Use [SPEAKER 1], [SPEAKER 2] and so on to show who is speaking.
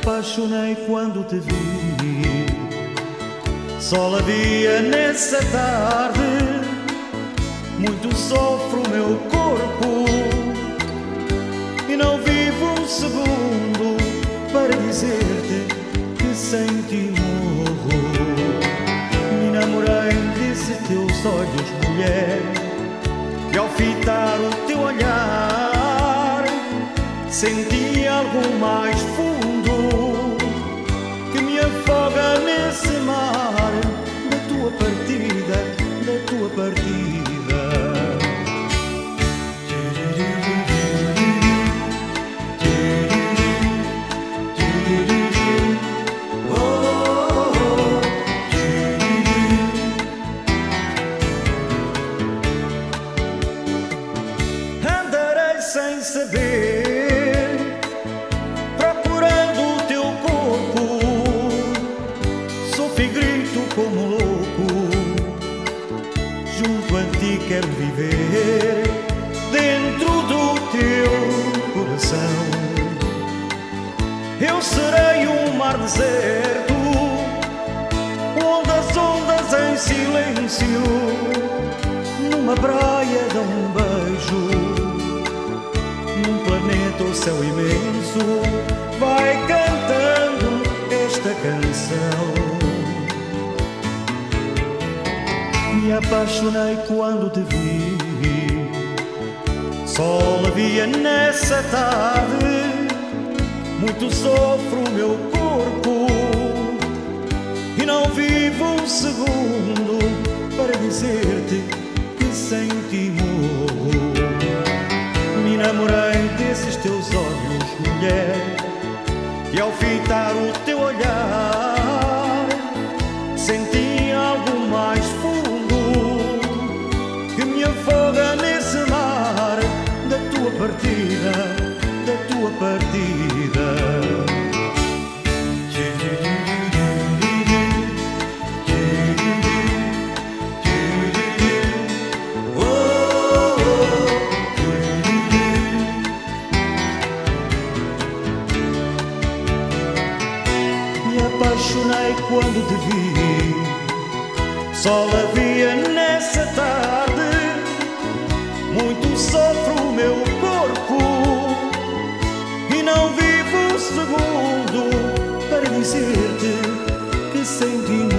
[SPEAKER 1] apaixonei quando te vi. Só havia nessa tarde, muito sofre o meu corpo e não vivo um segundo para dizer-te que sem ti morro. Me namorei desse teus olhos, mulher, e ao fitar o teu olhar senti algo mais fundo que me afoga nesse mar da tua partida, da tua partida. Andarei sem saber, procurando o teu corpo, sofro e grito como louco. Junto a ti quero viver, dentro do teu coração. Eu serei um mar deserto, onde as ondas em silêncio numa praia dão um beijo. Num planeta o céu imenso vai cantando esta canção. Me apaixonei quando te vi, só havia nessa tarde, muito sofre o meu corpo e não vivo um segundo para dizer-te que sem ti morro. Me namorei desses teus olhos, mulher, e ao fitar o teu olhar senti algo mais fundo que me afoga nesse mar da tua partida, da tua partida. Me apaixonei quando te vi, só havia nessa tarde, muito sofre o meu corpo e não vivo um segundo para dizer-te que sem ti